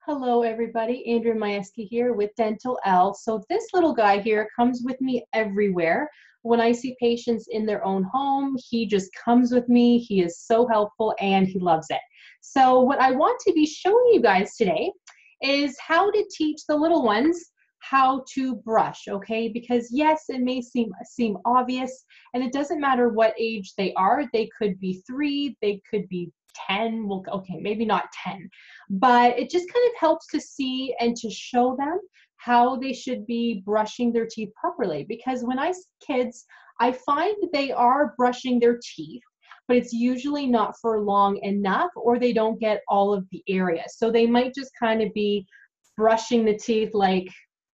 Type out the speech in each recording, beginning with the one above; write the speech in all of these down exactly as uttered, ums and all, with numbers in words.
Hello everybody, Andrea Majewski here with Dentalelle. So this little guy here comes with me everywhere. When I see patients in their own home, he just comes with me. He is so helpful and he loves it. So what I want to be showing you guys today is how to teach the little ones how to brush, okay? Because yes, it may seem seem obvious, and it doesn't matter what age they are. They could be three, they could be ten, well, okay, maybe not ten, but it just kind of helps to see and to show them how they should be brushing their teeth properly. Because when I see kids, I find that they are brushing their teeth, but it's usually not for long enough, or they don't get all of the area. So they might just kind of be brushing the teeth like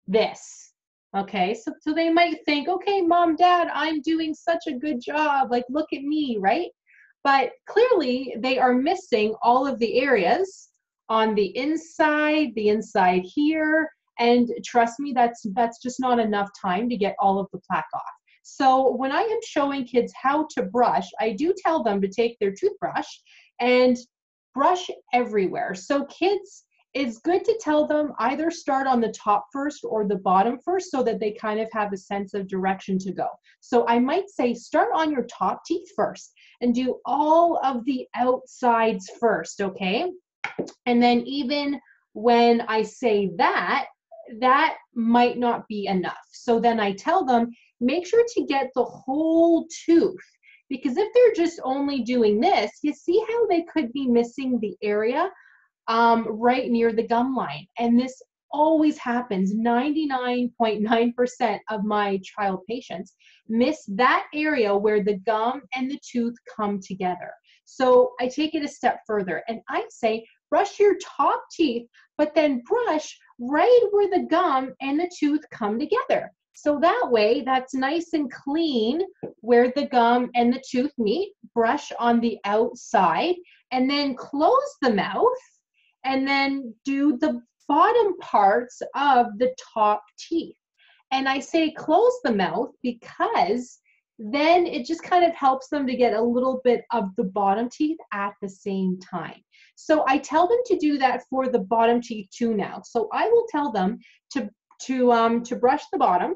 this. Okay, so, so they might think, okay, mom, dad, I'm doing such a good job. Like, look at me, right? But clearly they are missing all of the areas on the inside, the inside here, and trust me, that's that's just not enough time to get all of the plaque off. So when I am showing kids how to brush, I do tell them to take their toothbrush and brush everywhere. So kids, it's good to tell them either start on the top first or the bottom first so that they kind of have a sense of direction to go. So I might say start on your top teeth first and do all of the outsides first, okay? And then even when I say that, that might not be enough. So then I tell them, make sure to get the whole tooth, because if they're just only doing this, you see how they could be missing the area um, right near the gum line. And this always happens. ninety-nine point nine percent of my child patients miss that area where the gum and the tooth come together. So I take it a step further and I say, brush your top teeth, but then brush right where the gum and the tooth come together. So that way, that's nice and clean where the gum and the tooth meet. Brush on the outside and then close the mouth and then do the bottom parts of the top teeth. And I say close the mouth because then it just kind of helps them to get a little bit of the bottom teeth at the same time. So I tell them to do that for the bottom teeth too now. So I will tell them to, to, um, to brush the bottom,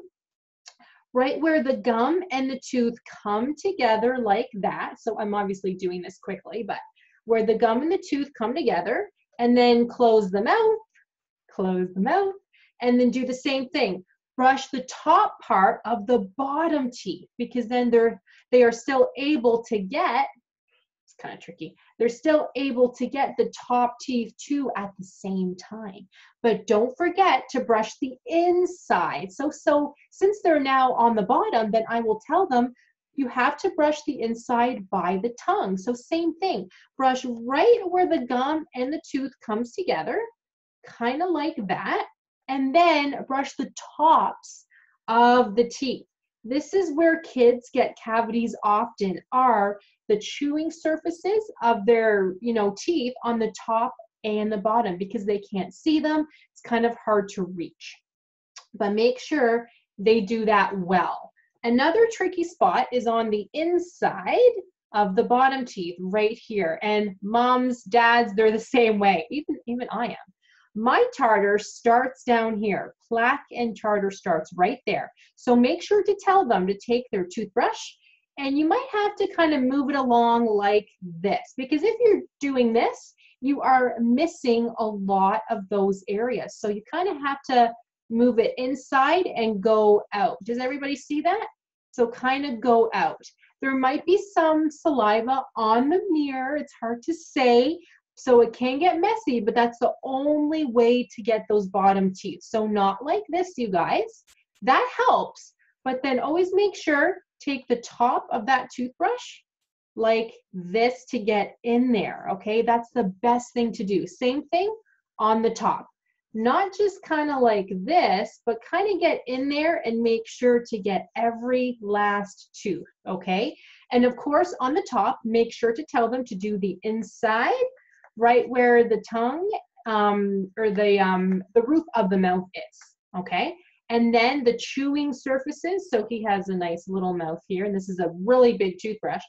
right where the gum and the tooth come together like that. So I'm obviously doing this quickly, but where the gum and the tooth come together, and then close the mouth, close the mouth, and then do the same thing. Brush the top part of the bottom teeth, because then they're they are still able to get, it's kind of tricky, they're still able to get the top teeth too at the same time. But don't forget to brush the inside. So, so since they're now on the bottom, then I will tell them you have to brush the inside by the tongue. So same thing, brush right where the gum and the tooth comes together, kind of like that, and then brush the tops of the teeth. This is where kids get cavities often, are the chewing surfaces of their, you know, teeth on the top and the bottom, because they can't see them. It's kind of hard to reach. But make sure they do that well. Another tricky spot is on the inside of the bottom teeth right here. And moms, dads, they're the same way. Even, even I am. My tartar starts down here. Plaque and tartar starts right there. So make sure to tell them to take their toothbrush, and you might have to kind of move it along like this, because if you're doing this, you are missing a lot of those areas. So you kind of have to move it inside and go out. Does everybody see that? So kind of go out. There might be some saliva on the mirror. It's hard to say. So it can get messy, but that's the only way to get those bottom teeth. So not like this, you guys. That helps, but then always make sure, take the top of that toothbrush like this to get in there, okay? That's the best thing to do. Same thing on the top. Not just kind of like this, but kind of get in there and make sure to get every last tooth, okay? And of course, on the top, make sure to tell them to do the inside, right where the tongue um, or the, um, the roof of the mouth is, okay? And then the chewing surfaces, so he has a nice little mouth here, and this is a really big toothbrush.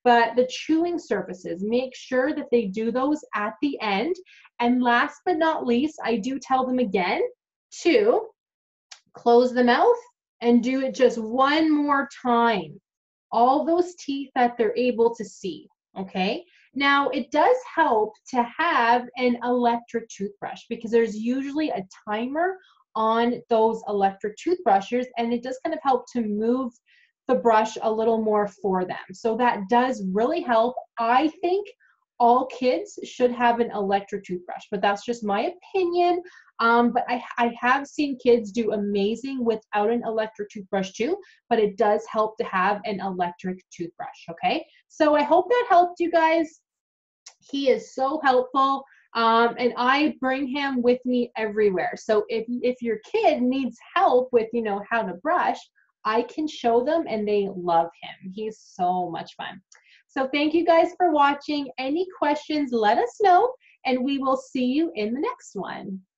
But the chewing surfaces, make sure that they do those at the end. And last but not least, I do tell them again to close the mouth and do it just one more time. All those teeth that they're able to see, okay? Now, it does help to have an electric toothbrush because there's usually a timer on those electric toothbrushes, and it does kind of help to move the brush a little more for them. So that does really help. I think all kids should have an electric toothbrush, but that's just my opinion. Um, but I, I have seen kids do amazing without an electric toothbrush too, but it does help to have an electric toothbrush, okay? So I hope that helped you guys. He is so helpful, um, and I bring him with me everywhere. So if, if your kid needs help with, you know, how to brush, I can show them and they love him. He's so much fun. So thank you guys for watching. Any questions, let us know, and we will see you in the next one.